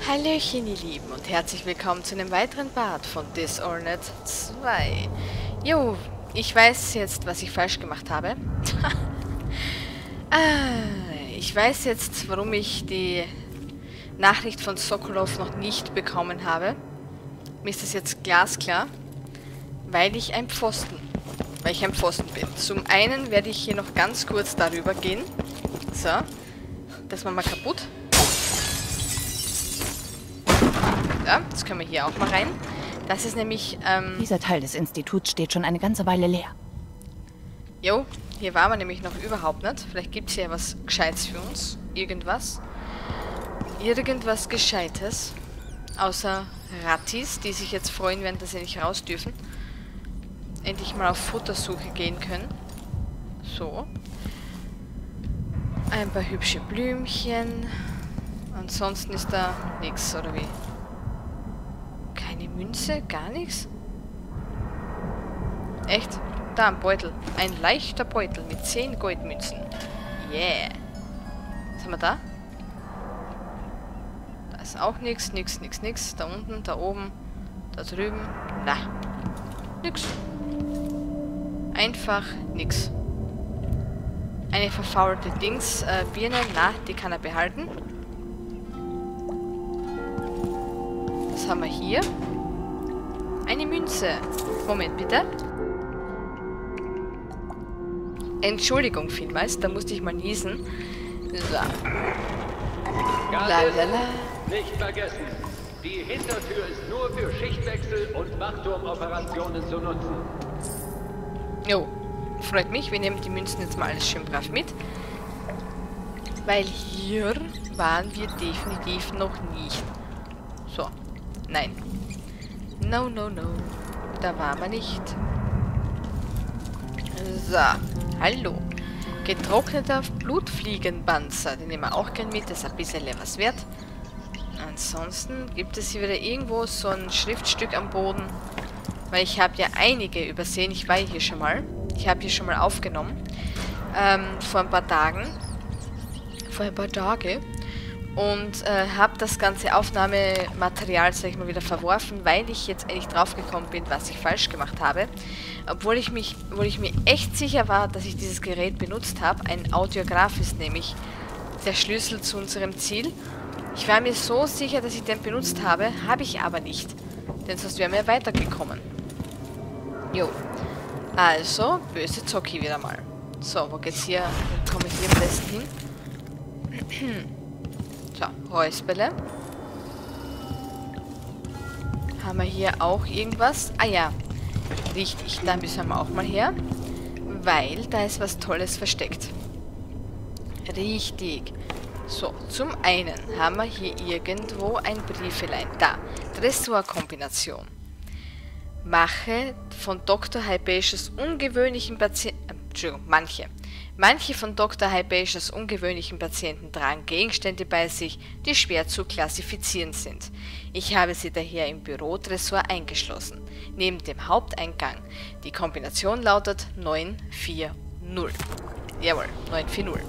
Hallöchen ihr Lieben und herzlich willkommen zu einem weiteren Part von Dishonored 2. Jo, ich weiß jetzt, was ich falsch gemacht habe. Ich weiß jetzt, warum ich die Nachricht von Sokolov noch nicht bekommen habe. Mir ist das jetzt glasklar, weil ich ein Pfosten bin. Zum einen werde ich hier noch ganz kurz darüber gehen. So, das machen wir kaputt. Ja, das können wir hier auch mal rein. Das ist nämlich, Dieser Teil des Instituts steht schon eine ganze Weile leer. Jo, hier waren wir nämlich noch überhaupt nicht. Vielleicht gibt es hier was Gescheites für uns. Irgendwas. Irgendwas Gescheites. Außer Rattis, die sich jetzt freuen werden, dass sie nicht raus dürfen. Endlich mal auf Futtersuche gehen können. So. Ein paar hübsche Blümchen. Ansonsten ist da nichts, oder wie? Keine Münze? Gar nichts? Echt? Da ein Beutel. Ein leichter Beutel mit 10 Goldmünzen. Yeah. Was haben wir da? Da ist auch nichts, nix. Da unten, da oben, da drüben. Na. Nix. Einfach nix. Eine verfaulte Birne. Na, die kann er behalten. Was haben wir hier? Eine Münze. Moment, bitte. Entschuldigung vielmals, da musste ich mal niesen. So. Lalala. Nicht vergessen, die Hintertür ist nur für Schichtwechsel und Wachturmoperationen zu nutzen. Jo, freut mich. Wir nehmen die Münzen jetzt mal alles schön brav mit. Weil hier waren wir definitiv noch nicht. So. Nein. No. Da waren wir nicht. So. Hallo. Getrockneter Blutfliegenpanzer. Den nehmen wir auch gern mit. Das ist ein bisschen was wert. Ansonsten gibt es hier wieder irgendwo so ein Schriftstück am Boden. Weil ich habe ja einige übersehen. Ich war hier schon mal. Ich habe hier schon mal aufgenommen. Vor ein paar Tagen. Und habe das ganze Aufnahmematerial, sag ich mal, wieder verworfen, weil ich jetzt eigentlich draufgekommen bin, was ich falsch gemacht habe. Obwohl ich mir echt sicher war, dass ich dieses Gerät benutzt habe. Ein Audiograph ist nämlich der Schlüssel zu unserem Ziel. Ich war mir so sicher, dass ich den benutzt habe, habe ich aber nicht. Denn sonst wären wir weitergekommen. Jo. Also, böse Zocki wieder mal. So, wo geht's hier? Wo komme ich hier am besten hin? So, Räusperle. Haben wir hier auch irgendwas? Ah ja, richtig, da müssen wir auch mal her. Weil da ist was Tolles versteckt. Richtig. So, zum einen haben wir hier irgendwo ein Briefelein. Da, Dressurkombination. Mache von Dr. Hypatius ungewöhnlichen Patienten... Entschuldigung, Manche von Dr. Hypatius ungewöhnlichen Patienten tragen Gegenstände bei sich, die schwer zu klassifizieren sind. Ich habe sie daher im Bürodressur eingeschlossen, neben dem Haupteingang. Die Kombination lautet 940. Jawohl, 940.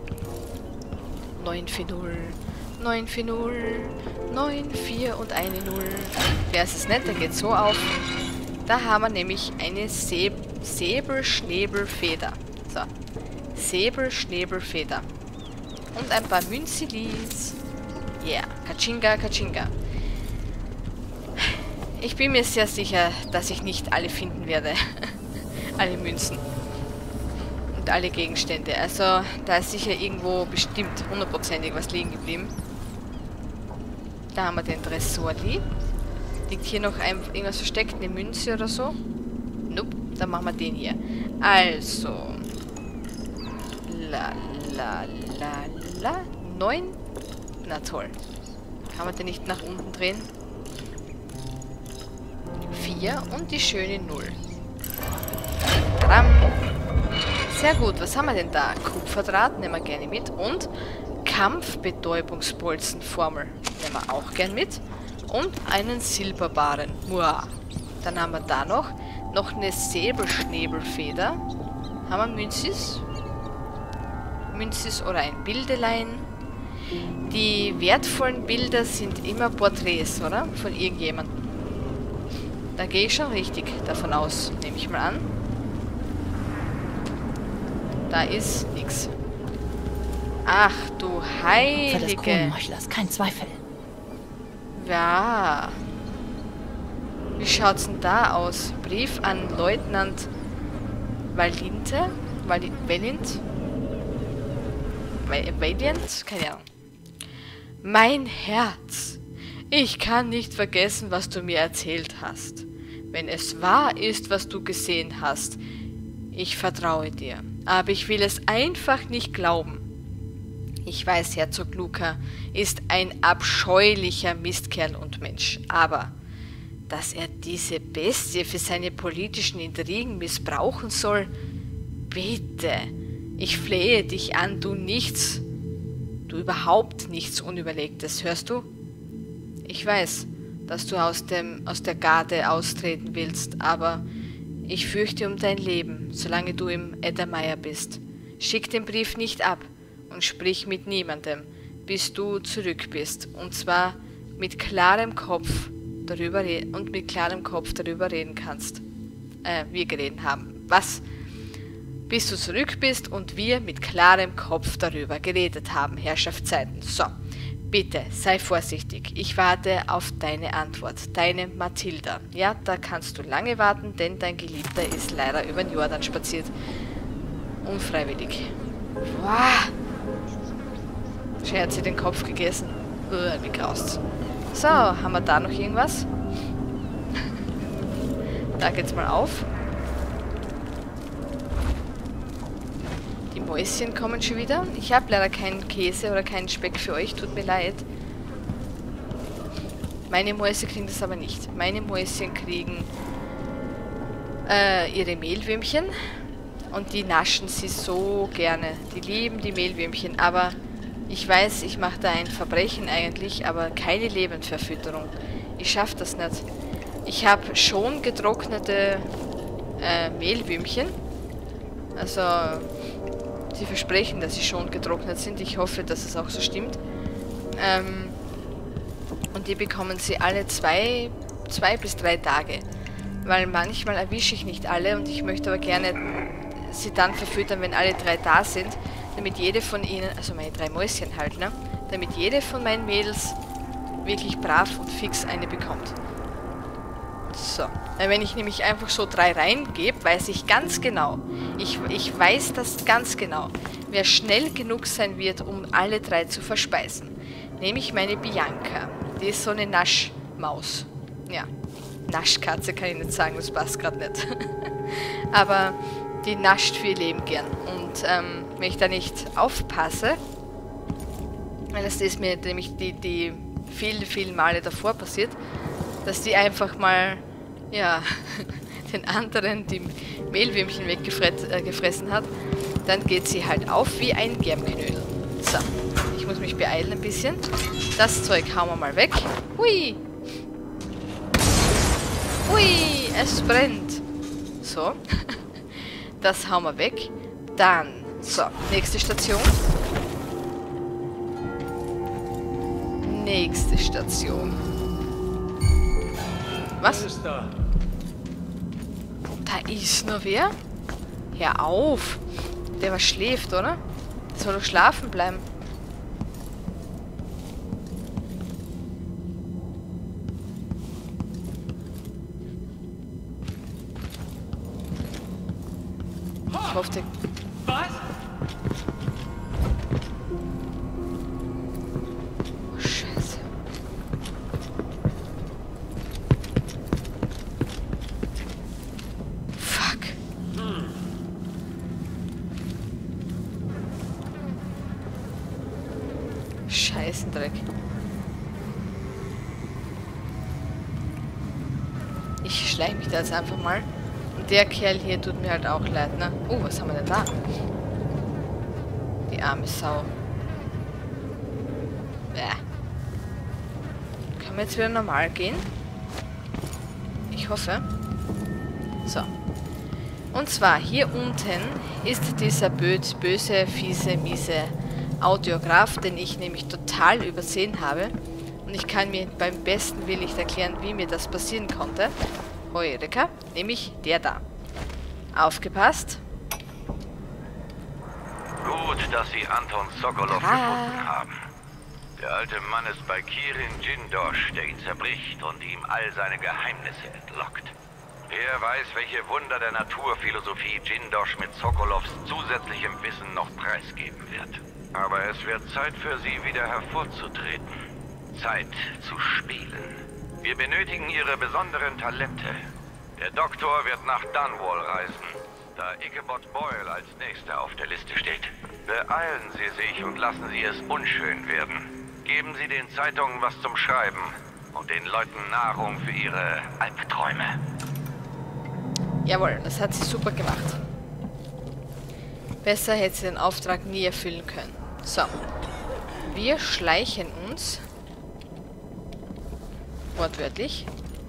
940, 94 und eine 0. Wer ist es nicht? Der geht so auf. Da haben wir nämlich eine Säbelschnäbelfeder. So. Säbelschnäbelfeder. Und ein paar Münzilis. Yeah. Kachinga. Ich bin mir sehr sicher, dass ich nicht alle finden werde. Alle Münzen. Und alle Gegenstände. Also, da ist sicher irgendwo bestimmt 100%ig was liegen geblieben. Da haben wir den Dressurli. Liegt hier noch irgendwas versteckt? Eine Münze oder so? Nope. Dann machen wir den hier. Also. 9? Na toll. Kann man den nicht nach unten drehen? 4 und die schöne 0. Tram. Sehr gut. Was haben wir denn da? Kupferdraht nehmen wir gerne mit. Und Kampfbetäubungsbolzenformel nehmen wir auch gern mit. Und einen Silberbarren. Muah. Dann haben wir da noch eine Säbelschnäbelfeder. Haben wir Münzis oder ein Bildelein. Die wertvollen Bilder sind immer Porträts, oder? Von irgendjemandem. Da gehe ich schon richtig davon aus, nehme ich mal an. Da ist nichts. Ach du Heilige. Für des Kronmeuchlers, kein Zweifel. Ja. Wie schaut's denn da aus? Brief an Leutnant Valinte? Valiant? Keine Ahnung. Mein Herz. Ich kann nicht vergessen, was du mir erzählt hast. Wenn es wahr ist, was du gesehen hast, ich vertraue dir. Aber ich will es einfach nicht glauben. Ich weiß, Herzog Luca ist ein abscheulicher Mistkerl und Mensch, aber dass er diese Bestie für seine politischen Intrigen missbrauchen soll? Bitte, ich flehe dich an, du überhaupt nichts Unüberlegtes, hörst du? Ich weiß, dass du aus der Garde austreten willst, aber ich fürchte um dein Leben, solange du im Eddermeier bist. Schick den Brief nicht ab und sprich mit niemandem, bis du zurück bist, und zwar mit klarem Kopf darüber reden kannst. Wir geredet haben. Was? Bis du zurück bist und wir mit klarem Kopf darüber geredet haben, Herrschaftszeiten. So, bitte, sei vorsichtig. Ich warte auf deine Antwort. Deine Mathilda. Ja, da kannst du lange warten, denn dein Geliebter ist leider über den Jordan spaziert. Unfreiwillig. Wow. Schön hat sie den Kopf gegessen. Wie graust. So, haben wir da noch irgendwas? Da geht's mal auf. Die Mäuschen kommen schon wieder. Ich habe leider keinen Käse oder keinen Speck für euch. Tut mir leid. Meine Mäuse kriegen das aber nicht. Meine Mäuschen kriegen ihre Mehlwürmchen. Und die naschen sie so gerne. Die lieben die Mehlwürmchen. Aber ich weiß, ich mache da ein Verbrechen eigentlich. Aber keine Lebendverfütterung. Ich schaffe das nicht. Ich habe schon getrocknete Mehlwürmchen. Also, sie versprechen, dass sie schon getrocknet sind. Ich hoffe, dass es auch so stimmt. Und die bekommen sie alle zwei bis drei Tage. Weil manchmal erwische ich nicht alle und ich möchte aber gerne sie dann verfüttern, wenn alle 3 da sind. Damit jede von ihnen, also meine 3 Mäuschen halt, ne? Damit jede von meinen Mädels wirklich brav und fix eine bekommt. So, wenn ich nämlich einfach so 3 reingebe, weiß ich ganz genau, ich weiß das ganz genau, wer schnell genug sein wird, um alle 3 zu verspeisen. Nämlich meine Bianca. Die ist so eine Naschmaus. Ja, Naschkatze kann ich nicht sagen, das passt gerade nicht. Aber die nascht für ihr Leben gern. Und wenn ich da nicht aufpasse, weil das ist mir nämlich die vielen Male davor passiert, dass die einfach mal, ja, den anderen die Mehlwürmchen weggefressen hat, dann geht sie halt auf wie ein Germknödel. So, ich muss mich beeilen ein bisschen. Das Zeug hauen wir mal weg. Hui! Hui, es brennt. So, das hauen wir weg. Dann, so, nächste Station. Nächste Station. Was? Da ist noch wer? Hör auf. Der was schläft, oder? Der soll doch schlafen bleiben. Ich hoffe, der... Was? Oh, Scheiße. Fuck. Scheißendreck. Ich schleiche mich da jetzt einfach mal. Und der Kerl hier tut mir halt auch leid, ne? Oh, was haben wir denn da? Die arme Sau. Bäh. Können wir jetzt wieder normal gehen? Ich hoffe. So. Und zwar, hier unten ist dieser böse, fiese, miese Audiograph, den ich nämlich total übersehen habe. Und ich kann mir beim besten Willen nicht erklären, wie mir das passieren konnte. Heureka, nämlich der da. Aufgepasst. Gut, dass Sie Anton Sokolov gefunden haben. Der alte Mann ist bei Kirin Jindosh, der ihn zerbricht und ihm all seine Geheimnisse entlockt. Wer weiß, welche Wunder der Naturphilosophie Jindosh mit Sokolovs zusätzlichem Wissen noch preisgeben wird. Aber es wird Zeit für Sie, wieder hervorzutreten. Zeit zu spielen. Wir benötigen Ihre besonderen Talente. Der Doktor wird nach Dunwall reisen, da Ichabod Boyle als Nächster auf der Liste steht. Beeilen Sie sich und lassen Sie es unschön werden. Geben Sie den Zeitungen was zum Schreiben und den Leuten Nahrung für ihre Albträume. Jawohl, das hat sie super gemacht. Besser hätte sie den Auftrag nie erfüllen können. So. Wir schleichen uns. Wortwörtlich.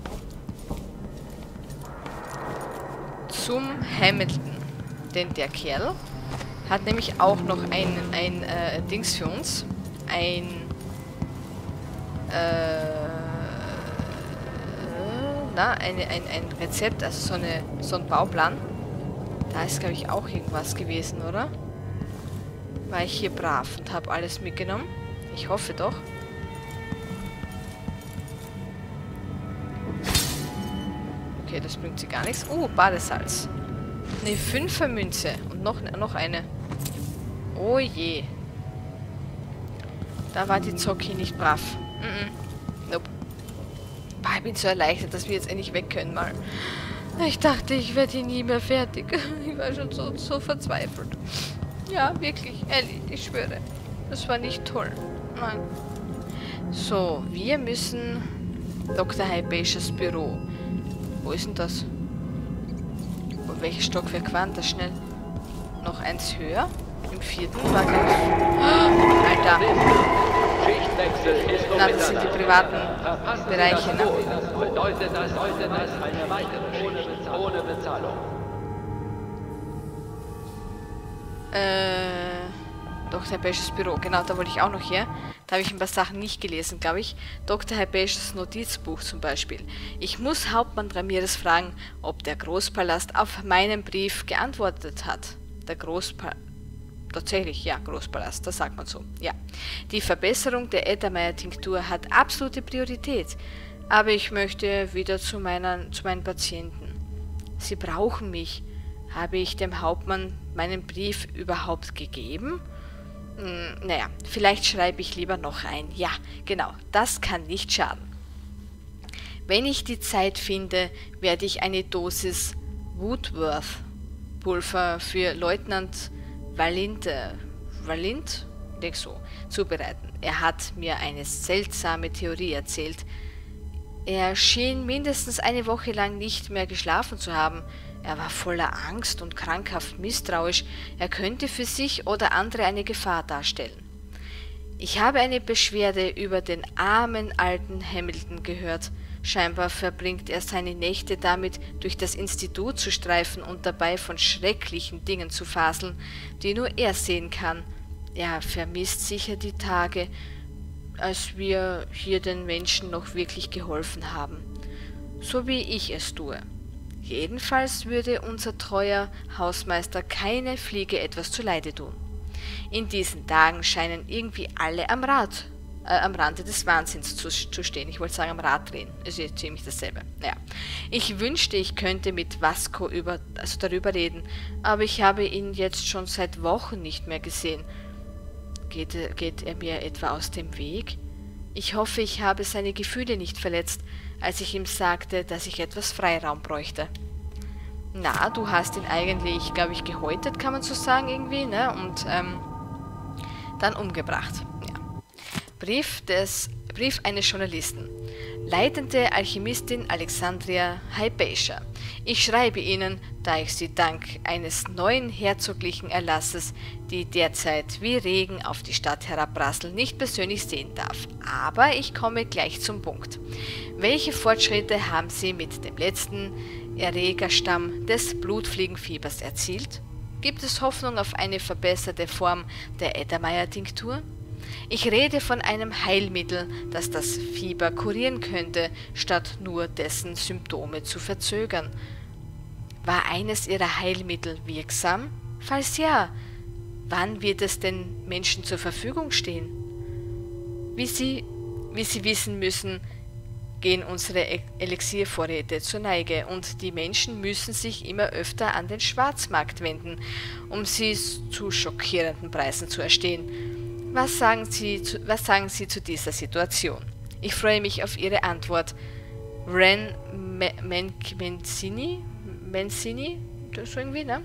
Zum Hamilton. Denn der Kerl hat nämlich auch noch ein Dings für uns. Ein Rezept, also so ein Bauplan. Da ist, glaube ich, auch irgendwas gewesen, oder? War ich hier brav und habe alles mitgenommen? Ich hoffe doch. Okay, das bringt sie gar nichts. Badesalz. Eine 5er Münze. Und noch eine. Oh je. Da war die Zocki nicht brav. Nope. Boah, ich bin so erleichtert, dass wir jetzt endlich weg können mal. Ich dachte, ich werde hier nie mehr fertig. Ich war schon so verzweifelt. Ja, wirklich, ehrlich, ich schwöre. Das war nicht toll. Nein. So, wir müssen Dr. Hypatias Büro. Wo ist denn das? Welches Stockwerk war denn das schnell? Noch eins höher? Im 4. war gleich. Alter! Na, das sind die privaten Bereiche, ne? Das bedeutet eine weitere Schicht ohne Bezahlung. Dr. Hypatias Büro, genau, da wollte ich auch noch her. Da habe ich ein paar Sachen nicht gelesen, glaube ich. Dr. Hypatias Notizbuch zum Beispiel. Ich muss Hauptmann Ramirez fragen, ob der Großpalast auf meinen Brief geantwortet hat. Der Großpalast. Tatsächlich, ja, Großpalast, das sagt man so. Ja. Die Verbesserung der Eddermeier-Tinktur hat absolute Priorität. Aber ich möchte wieder zu meinen Patienten. Sie brauchen mich. Habe ich dem Hauptmann meinen Brief überhaupt gegeben? Naja, vielleicht schreibe ich lieber noch ein. Ja, genau, das kann nicht schaden. Wenn ich die Zeit finde, werde ich eine Dosis Woodworth-Pulver für Leutnant Valint, so, zubereiten. Er hat mir eine seltsame Theorie erzählt. Er schien mindestens eine Woche lang nicht mehr geschlafen zu haben. Er war voller Angst und krankhaft misstrauisch. Er könnte für sich oder andere eine Gefahr darstellen. Ich habe eine Beschwerde über den armen alten Hamilton gehört. Scheinbar verbringt er seine Nächte damit, durch das Institut zu streifen und dabei von schrecklichen Dingen zu faseln, die nur er sehen kann. Er vermisst sicher die Tage, als wir hier den Menschen noch wirklich geholfen haben. So wie ich es tue. Jedenfalls würde unser treuer Hausmeister keine Fliege etwas zuleide tun. In diesen Tagen scheinen irgendwie alle am Rande des Wahnsinns zu stehen. Ich wollte sagen am Rad drehen. Ist ja ziemlich dasselbe. Naja. Ich wünschte, ich könnte mit Vasco darüber reden, aber ich habe ihn jetzt schon seit Wochen nicht mehr gesehen. Geht er mir etwa aus dem Weg? Ich hoffe, ich habe seine Gefühle nicht verletzt, als ich ihm sagte, dass ich etwas Freiraum bräuchte. Na, du hast ihn eigentlich, glaube ich, gehäutet, kann man so sagen, irgendwie, ne? Und dann umgebracht. Ja. Brief eines Journalisten. Leitende Alchemistin Alexandria Hypatia. Ich schreibe Ihnen, da ich Sie dank eines neuen herzoglichen Erlasses, die derzeit wie Regen auf die Stadt herabprasseln, nicht persönlich sehen darf. Aber ich komme gleich zum Punkt. Welche Fortschritte haben Sie mit dem letzten Erregerstamm des Blutfliegenfiebers erzielt? Gibt es Hoffnung auf eine verbesserte Form der Eddermeier-Tinktur? Ich rede von einem Heilmittel, das das Fieber kurieren könnte, statt nur dessen Symptome zu verzögern. War eines Ihrer Heilmittel wirksam? Falls ja, wann wird es den Menschen zur Verfügung stehen? Wie Sie wissen müssen, gehen unsere Elixiervorräte zur Neige und die Menschen müssen sich immer öfter an den Schwarzmarkt wenden, um sie zu schockierenden Preisen zu erstehen. Was sagen Sie zu dieser Situation? Ich freue mich auf Ihre Antwort. Ren Mancini? Das ist irgendwie, ne?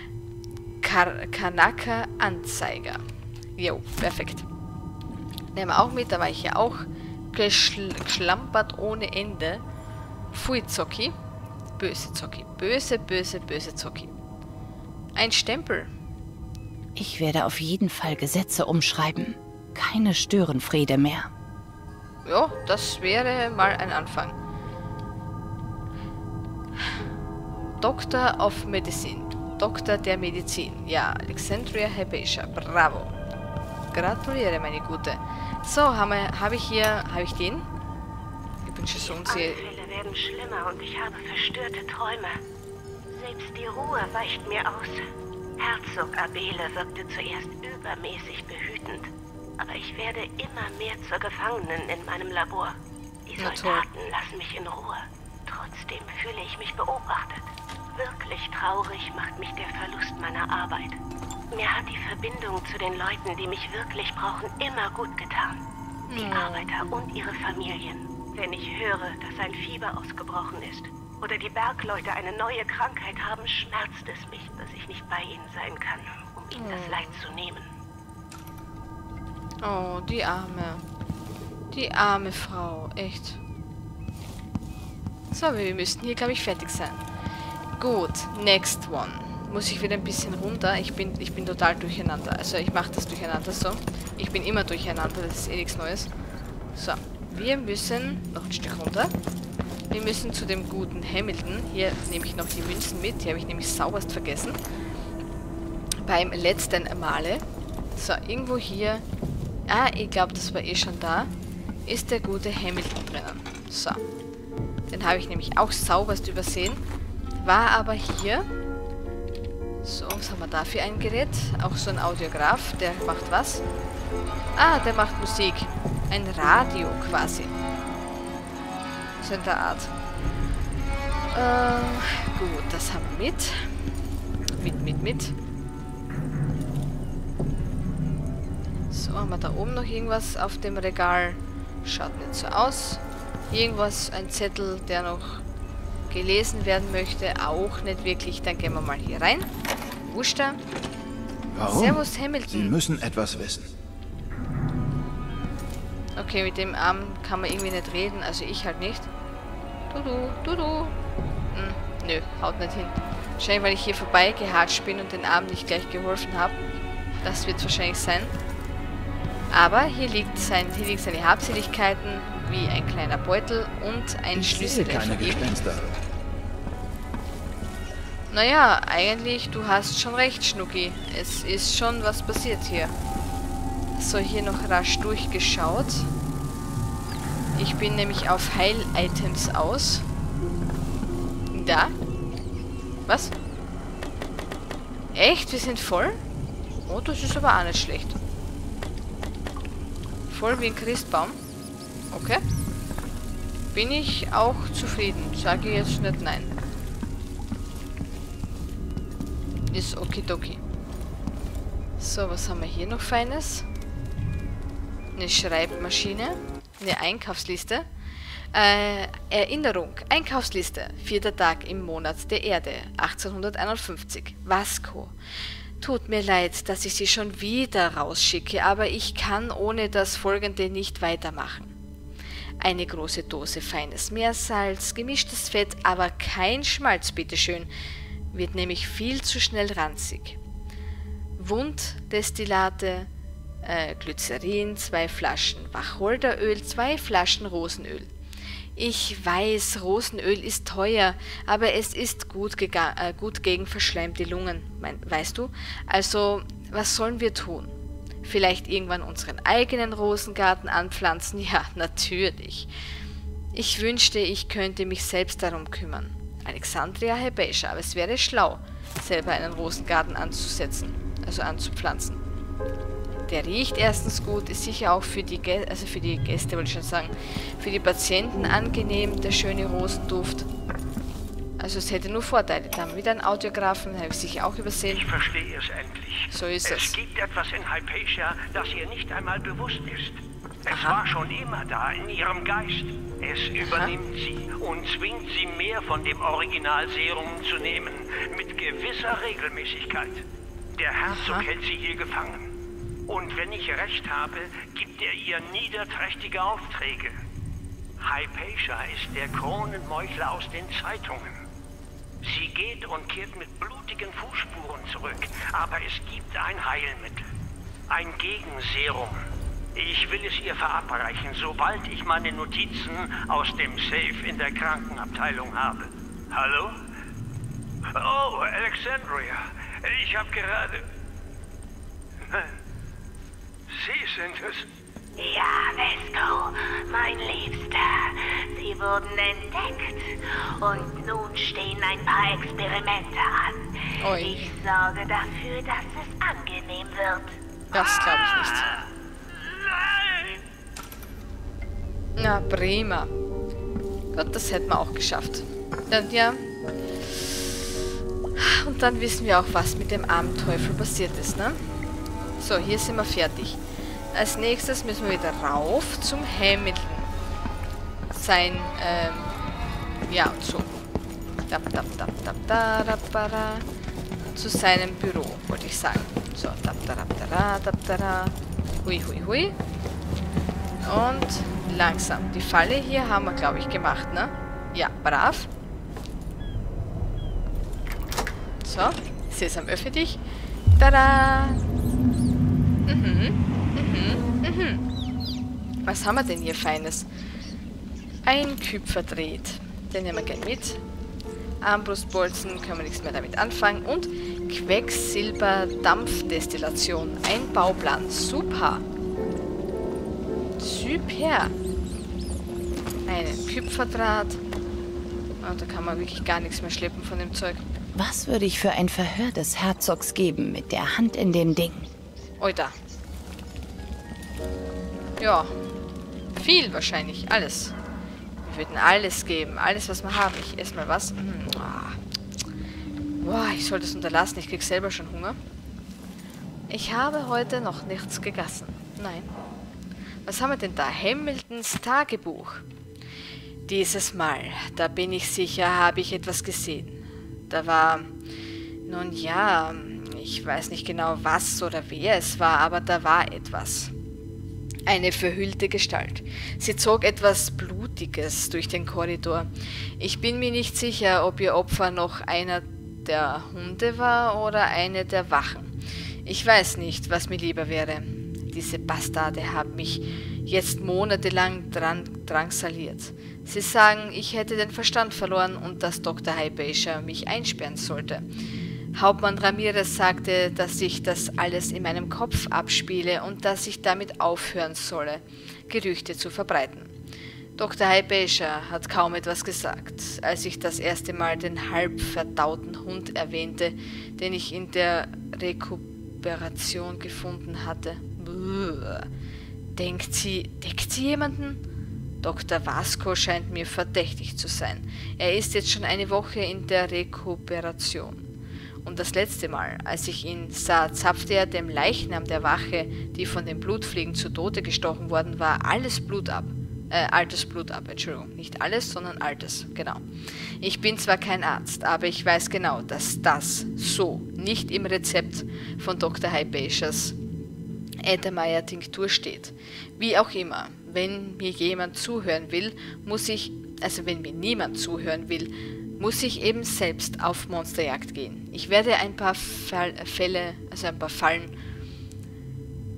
Kanaka Anzeiger. Jo, perfekt. Nehmen wir auch mit, da war ich ja auch geschlampert ohne Ende. Pfui Zocki. Böse Zocki. Böse, böse, böse Zocki. Ein Stempel. Ich werde auf jeden Fall Gesetze umschreiben. Keine Störenfriede mehr. Ja, das wäre mal ein Anfang. Doctor of Medicine. Doktor der Medizin. Ja, Alexandria Hebesha. Bravo. Gratuliere, meine Gute. So, habe ich den? Ich bin schon so unsicher. Die Anfälle werden schlimmer und ich habe verstörte Träume. Selbst die Ruhe weicht mir aus. Herzog Abele wirkte zuerst übermäßig behütend, aber ich werde immer mehr zur Gefangenen in meinem Labor. Die Soldaten lassen mich in Ruhe. Trotzdem fühle ich mich beobachtet. Wirklich traurig macht mich der Verlust meiner Arbeit. Mir hat die Verbindung zu den Leuten, die mich wirklich brauchen, immer gut getan. Die Arbeiter und ihre Familien. Wenn ich höre, dass ein Fieber ausgebrochen ist oder die Bergleute eine neue Krankheit haben, schmerzt es mich, dass ich nicht bei ihnen sein kann, um ihnen das Leid zu nehmen. Oh, die Arme. Die arme Frau, echt. So, wir müssten hier, glaube ich, fertig sein. Gut, next one. Muss ich wieder ein bisschen runter. Ich bin total durcheinander. Also ich mache das durcheinander so. Ich bin immer durcheinander, das ist eh nichts Neues. So, wir müssen noch ein Stück runter. Wir müssen zu dem guten Hamilton. Hier nehme ich noch die Münzen mit. Die habe ich nämlich sauberst vergessen. Beim letzten Male. So, irgendwo hier. Ah, ich glaube, das war eh schon da. Ist der gute Hamilton drinnen. So. Den habe ich nämlich auch sauberst übersehen. War aber hier. So, was haben wir da für ein Gerät? Auch so ein Audiograph. Der macht was? Ah, der macht Musik. Ein Radio quasi. So in der Art. Gut, das haben wir mit. So, haben wir da oben noch irgendwas auf dem Regal? Schaut nicht so aus. Irgendwas, ein Zettel, der noch gelesen werden möchte. Auch nicht wirklich. Dann gehen wir mal hier rein. Wuster. Warum? Servus, Hamilton. Sie müssen etwas wissen. Okay, mit dem Arm kann man irgendwie nicht reden. Also ich halt nicht. Du. Nö, haut nicht hin. Wahrscheinlich, weil ich hier vorbei gehatscht bin und den Arm nicht gleich geholfen habe. Das wird wahrscheinlich sein. Aber hier liegt seine Habseligkeiten, wie ein kleiner Beutel und ein Schlüssel Keine von ihm. Gespenster. Naja, eigentlich, du hast schon recht, Schnucki. Es ist schon was passiert hier. So, hier noch rasch durchgeschaut. Ich bin nämlich auf Heil-Items aus. Da? Was? Echt? Wir sind voll? Oh, das ist aber auch nicht schlecht. Voll wie ein Christbaum. Okay. Bin ich auch zufrieden. Sage jetzt nicht nein. Ist okidoki. So, was haben wir hier noch Feines? Eine Schreibmaschine. Eine Einkaufsliste. Erinnerung. Einkaufsliste. 4. Tag im Monat der Erde. 1851. Vasco. Tut mir leid, dass ich Sie schon wieder rausschicke, aber ich kann ohne das Folgende nicht weitermachen. Eine große Dose feines Meersalz, gemischtes Fett, aber kein Schmalz, bitteschön. Wird nämlich viel zu schnell ranzig. Wunddestillate, Glycerin, 2 Flaschen Wacholderöl, 2 Flaschen Rosenöl. Ich weiß, Rosenöl ist teuer, aber es ist gut gegen verschleimte Lungen, weißt du? Also, was sollen wir tun? Vielleicht irgendwann unseren eigenen Rosengarten anpflanzen? Ja, natürlich. Ich wünschte, ich könnte mich selbst darum kümmern. Alexandria Hypatia, aber es wäre schlau, selber einen Rosengarten anzupflanzen. Der riecht erstens gut, ist sicher auch für die Gäste, wollte ich schon sagen, für die Patienten angenehm, der schöne Rosenduft. Also es hätte nur Vorteile. Da haben wir wieder einen Audiografen, habe ich sicher auch übersehen. Ich verstehe es endlich. So ist es. Es gibt etwas in Hypatia, das ihr nicht einmal bewusst ist. Es Aha. war schon immer da, in ihrem Geist. Es übernimmt sie und zwingt sie, mehr von dem Originalserum zu nehmen. Mit gewisser Regelmäßigkeit. Der Herzog hält sie hier gefangen. Und wenn ich recht habe, gibt er ihr niederträchtige Aufträge. Hypatia ist der Kronenmeuchler aus den Zeitungen. Sie geht und kehrt mit blutigen Fußspuren zurück. Aber es gibt ein Heilmittel. Ein Gegenserum. Ich will es ihr verabreichen, sobald ich meine Notizen aus dem Safe in der Krankenabteilung habe. Hallo? Oh, Alexandria. Ich habe gerade... Sie sind es. Ja, Vesco, mein Liebster. Sie wurden entdeckt. Und nun stehen ein paar Experimente an. Ui. Ich sorge dafür, dass es angenehm wird. Das glaube ich nicht. Nein! Na, prima. Gott, das hätten wir auch geschafft. Dann, ja. Und dann wissen wir auch, was mit dem armen Teufel passiert ist, ne? So, hier sind wir fertig. Als nächstes müssen wir wieder rauf zum Hamilton. Sein, ja, und so. Zu seinem Büro, wollte ich sagen. So, hui, hui, hui. Und langsam. Die Falle hier haben wir, glaube ich, gemacht, ne? Ja, brav. So, Sesam, öffne dich. Tada! Was haben wir denn hier Feines? Ein Küb verdreht. Den nehmen wir gern mit. Armbrustbolzen, können wir nichts mehr damit anfangen. Und Quecksilberdampfdestillation. Ein Bauplan. Super. Super. Einen Küpferdraht. Oh, da kann man wirklich gar nichts mehr schleppen von dem Zeug. Was würde ich für ein Verhör des Herzogs geben mit der Hand in dem Ding? Oida. Ja. Viel wahrscheinlich. Alles. Wir würden alles geben. Alles, was wir haben. Ich esse mal was. Boah, ich sollte es unterlassen. Ich krieg selber schon Hunger. Ich habe heute noch nichts gegessen. Nein. Was haben wir denn da? Hamiltons Tagebuch. Dieses Mal, da bin ich sicher, habe ich etwas gesehen. Da war... Nun ja, ich weiß nicht genau was oder wer es war, aber da war etwas. Eine verhüllte Gestalt. Sie zog etwas Blutiges durch den Korridor. Ich bin mir nicht sicher, ob ihr Opfer noch einer der Hunde war oder eine der Wachen. Ich weiß nicht, was mir lieber wäre. Diese Bastarde haben mich jetzt monatelang drangsaliert. Sie sagen, ich hätte den Verstand verloren und dass Dr. Hypatia mich einsperren sollte. Hauptmann Ramirez sagte, dass sich das alles in meinem Kopf abspiele und dass ich damit aufhören solle, Gerüchte zu verbreiten. Dr. Hypatia hat kaum etwas gesagt, als ich das erste Mal den halb verdauten Hund erwähnte, den ich in der Rekuperation gefunden hatte. Deckt sie jemanden? Dr. Vasco scheint mir verdächtig zu sein. Er ist jetzt schon eine Woche in der Rekuperation. Und das letzte Mal, als ich ihn sah, zapfte er dem Leichnam der Wache, die von den Blutfliegen zu Tode gestochen worden war, altes Blut ab. Entschuldigung. Nicht alles, sondern altes, genau. Ich bin zwar kein Arzt, aber ich weiß genau, dass das so nicht im Rezept von Dr. Hypatias Edemeyer-Tinktur steht. Wie auch immer, wenn mir niemand zuhören will, muss ich eben selbst auf Monsterjagd gehen. Ich werde ein paar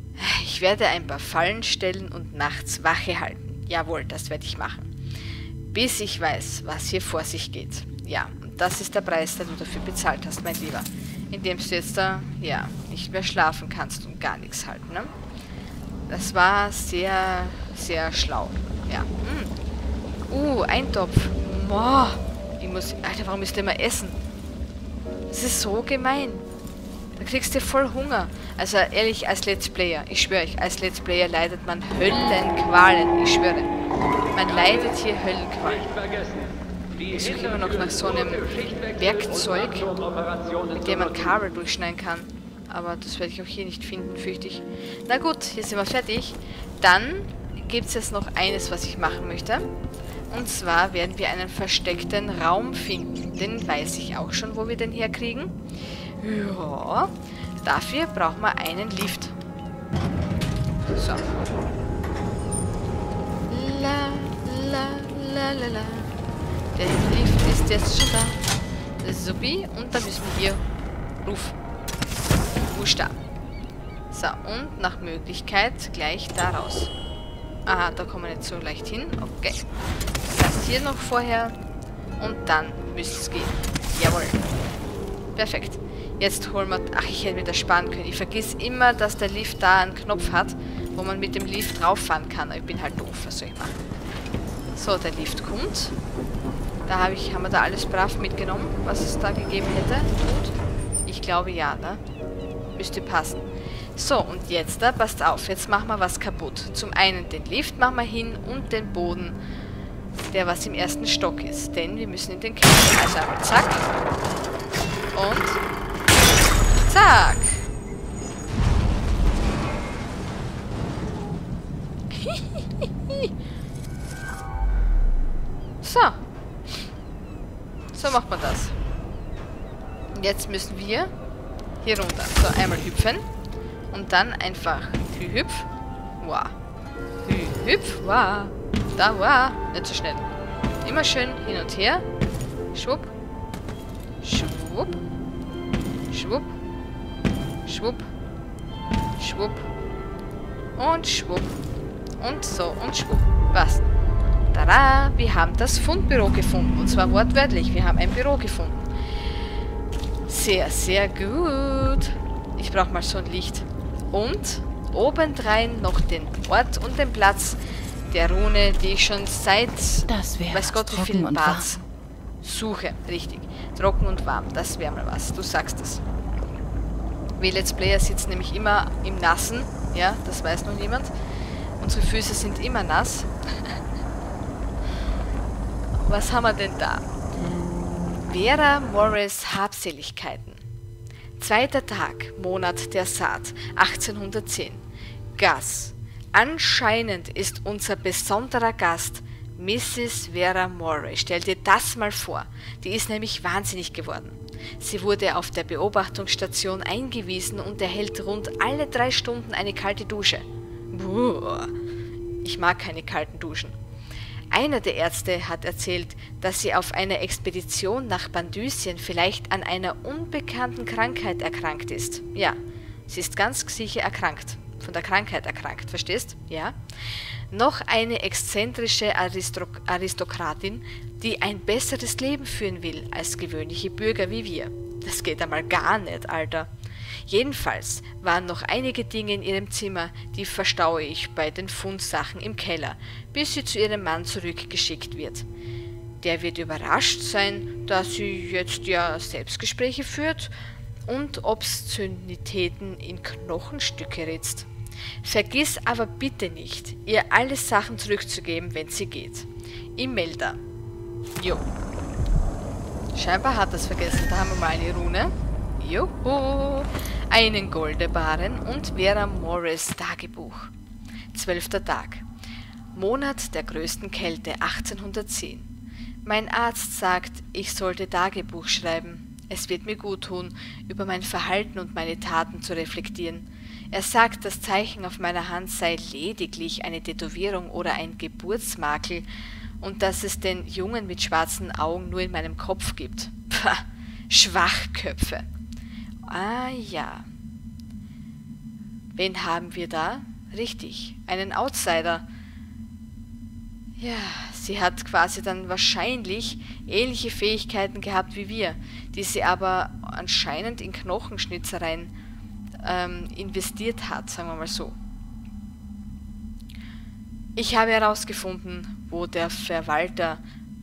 Fallen stellen und nachts Wache halten. Jawohl, das werde ich machen. Bis ich weiß, was hier vor sich geht. Ja, und das ist der Preis, den du dafür bezahlt hast, mein Lieber. Indem du jetzt da, ja, nicht mehr schlafen kannst und gar nichts halt, ne? Das war sehr, sehr schlau. Ja. Eintopf. Boah. Ich muss... Alter, warum müsst ihr immer essen? Das ist so gemein. Da kriegst du voll Hunger. Also ehrlich, als Let's Player, ich schwöre euch, als Let's Player leidet man Höllenqualen. Ich schwöre. Man leidet hier Höllenqualen. Ich suche immer noch nach so einem Werkzeug, mit dem man Kabel durchschneiden kann. Aber das werde ich auch hier nicht finden, fürchte ich. Na gut, hier sind wir fertig. Dann gibt es jetzt noch eines, was ich machen möchte. Und zwar werden wir einen versteckten Raum finden. Den weiß ich auch schon, wo wir den herkriegen. Ja, dafür brauchen wir einen Lift. So. La, la, la, la, la. Der Lift ist jetzt schon da. Supi. Und dann müssen wir hier Ruf. Buchstaben. So, und nach Möglichkeit gleich da raus. Aha, da kommen wir nicht so leicht hin. Okay. Das heißt hier noch vorher. Und dann müsste es gehen. Jawohl. Perfekt. Jetzt holen wir... Ach, ich hätte mir das sparen können. Ich vergiss immer, dass der Lift da einen Knopf hat, wo man mit dem Lift rauffahren kann. Aber ich bin halt doof. Was soll ich machen? So, der Lift kommt. Da haben wir da alles brav mitgenommen, was es da gegeben hätte. Gut. Ich glaube ja, ne? Müsste passen. So, und jetzt, da passt auf, jetzt machen wir was kaputt. Zum einen den Lift machen wir hin und den Boden, der was im ersten Stock ist. Denn wir müssen in den Keller. Also einmal zack. Und zack. So. So macht man das. Jetzt müssen wir hier runter. So, einmal hüpfen. Und dann einfach hüpf. Wow. Hüpf. Wow. Da, wow. Nicht so schnell. Immer schön hin und her. Schwupp. Schwupp. Schwupp. Schwupp. Schwupp. Und schwupp. Und so und schwupp. Was? Tada! Wir haben das Fundbüro gefunden. Und zwar wortwörtlich. Wir haben ein Büro gefunden. Sehr, sehr gut. Ich brauche mal so ein Licht. Und obendrein noch den Ort und den Platz der Rune, die ich schon seit, weiß Gott wie vielen Parts suche. Richtig. Trocken und warm. Das wäre mal was. Du sagst es. Wir Let's Player sitzen nämlich immer im Nassen. Ja, das weiß noch niemand. Unsere Füße sind immer nass. Was haben wir denn da? Vera Morris Habseligkeiten. 2. Tag, Monat der Saat, 1810. Gas. Anscheinend ist unser besonderer Gast Mrs. Vera Morris. Stell dir das mal vor. Die ist nämlich wahnsinnig geworden. Sie wurde auf der Beobachtungsstation eingewiesen und erhält rund alle 3 Stunden eine kalte Dusche. Boah. Ich mag keine kalten Duschen. Einer der Ärzte hat erzählt, dass sie auf einer Expedition nach Bandysien vielleicht an einer unbekannten Krankheit erkrankt ist. Ja, sie ist ganz sicher erkrankt. Von der Krankheit erkrankt, verstehst? Ja. Noch eine exzentrische Aristokratin, die ein besseres Leben führen will als gewöhnliche Bürger wie wir. Das geht einmal gar nicht, Alter. Jedenfalls waren noch einige Dinge in ihrem Zimmer, die verstaue ich bei den Fundsachen im Keller, bis sie zu ihrem Mann zurückgeschickt wird. Der wird überrascht sein, da sie jetzt ja Selbstgespräche führt und Obszönitäten in Knochenstücke ritzt. Vergiss aber bitte nicht, ihr alle Sachen zurückzugeben, wenn sie geht. Imelda. Jo. Scheinbar hat das vergessen. Da haben wir mal eine Rune. Juhu. Einen Goldebaren und Vera Morris Tagebuch. 12. Tag. Monat der größten Kälte, 1810. Mein Arzt sagt, ich sollte Tagebuch schreiben. Es wird mir gut tun, über mein Verhalten und meine Taten zu reflektieren. Er sagt, das Zeichen auf meiner Hand sei lediglich eine Tätowierung oder ein Geburtsmakel und dass es den Jungen mit schwarzen Augen nur in meinem Kopf gibt. Pah, Schwachköpfe. Ah ja. Wen haben wir da? Richtig, einen Outsider. Ja, sie hat quasi dann wahrscheinlich ähnliche Fähigkeiten gehabt wie wir, die sie aber anscheinend in Knochenschnitzereien investiert hat, sagen wir mal so. Ich habe herausgefunden, wo der Verwalter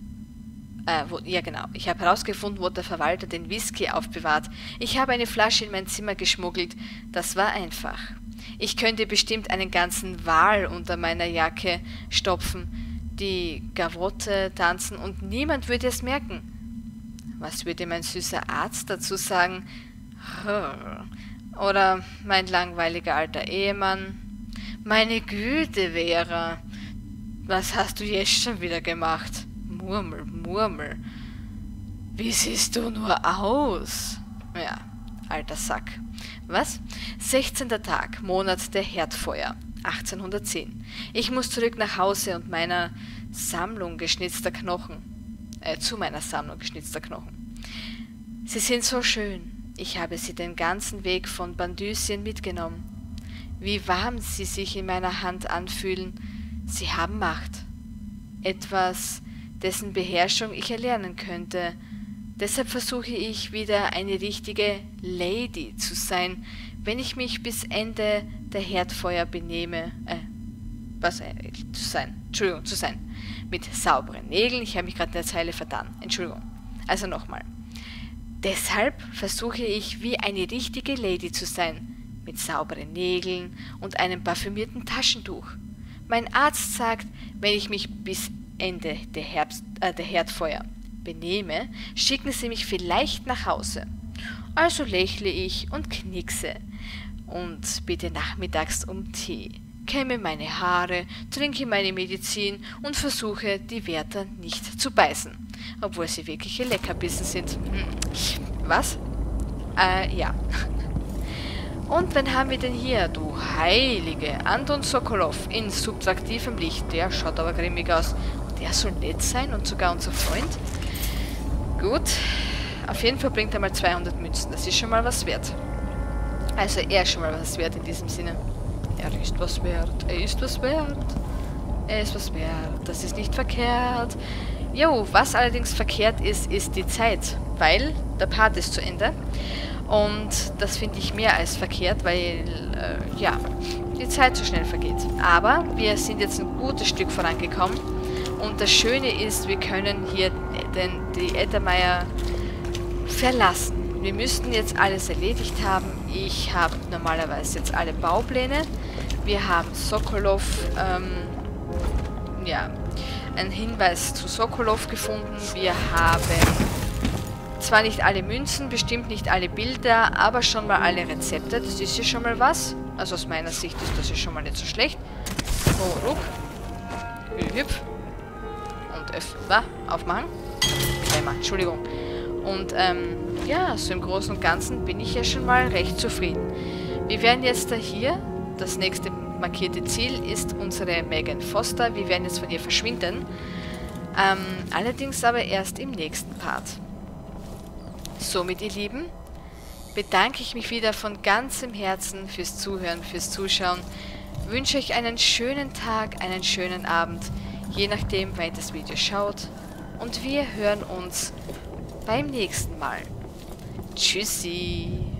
ich habe herausgefunden, wo der Verwalter den Whisky aufbewahrt. Ich habe eine Flasche in mein Zimmer geschmuggelt. Das war einfach. Ich könnte bestimmt einen ganzen Wal unter meiner Jacke stopfen, die Gavotte tanzen und niemand würde es merken. Was würde mein süßer Arzt dazu sagen? Oder mein langweiliger alter Ehemann? Meine Güte, Vera, was hast du jetzt schon wieder gemacht? Murmel, Murmel. Wie siehst du nur aus? Ja, alter Sack. Was? 16. Tag, Monat der Herdfeuer, 1810. Ich muss zurück nach Hause und meiner Sammlung geschnitzter Knochen. Zu meiner Sammlung geschnitzter Knochen. Sie sind so schön. Ich habe sie den ganzen Weg von Bandysien mitgenommen. Wie warm sie sich in meiner Hand anfühlen. Sie haben Macht. Etwas, dessen Beherrschung ich erlernen könnte. Deshalb versuche ich wieder eine richtige Lady zu sein, wenn ich mich bis Ende der Herdfeuer benehme. Zu sein. Mit sauberen Nägeln. Ich habe mich gerade in der Zeile vertan. Entschuldigung. Also nochmal. Deshalb versuche ich, wie eine richtige Lady zu sein. Mit sauberen Nägeln und einem parfümierten Taschentuch. Mein Arzt sagt, wenn ich mich bis Ende der Herdfeuer benehme, schicken sie mich vielleicht nach Hause. Also lächle ich und knickse und bitte nachmittags um Tee, kämme meine Haare, trinke meine Medizin und versuche, die Wärter nicht zu beißen, obwohl sie wirkliche Leckerbissen sind. Was? Ja. Und wen haben wir denn hier? Du heilige Anton Sokolov in subtraktivem Licht. Der schaut aber grimmig aus. Der soll nett sein und sogar unser Freund. Gut. Auf jeden Fall bringt er mal 200 Münzen. Das ist schon mal was wert. Also er ist schon mal was wert in diesem Sinne. Er ist was wert. Er ist was wert. Er ist was wert. Das ist nicht verkehrt. Jo, was allerdings verkehrt ist, ist die Zeit. Weil der Part ist zu Ende. Und das finde ich mehr als verkehrt, weil, die Zeit so schnell vergeht. Aber wir sind jetzt ein gutes Stück vorangekommen. Und das Schöne ist, wir können hier die Eddermeier verlassen. Wir müssten jetzt alles erledigt haben. Ich habe normalerweise jetzt alle Baupläne. Wir haben Sokolov, einen Hinweis zu Sokolov gefunden. Wir haben zwar nicht alle Münzen, bestimmt nicht alle Bilder, aber schon mal alle Rezepte. Das ist ja schon mal was. Also aus meiner Sicht ist das ja schon mal nicht so schlecht. Oh, ruck. Hüpf. Und aufmachen. Entschuldigung. Und so im Großen und Ganzen bin ich ja schon mal recht zufrieden. Wir werden jetzt da hier, das nächste markierte Ziel ist unsere Megan Foster. Wir werden jetzt von ihr verschwinden. Allerdings aber erst im nächsten Part. Somit, ihr Lieben, bedanke ich mich wieder von ganzem Herzen fürs Zuhören, fürs Zuschauen. Wünsche euch einen schönen Tag, einen schönen Abend, je nachdem, wann ihr das Video schaut. Und wir hören uns beim nächsten Mal. Tschüssi!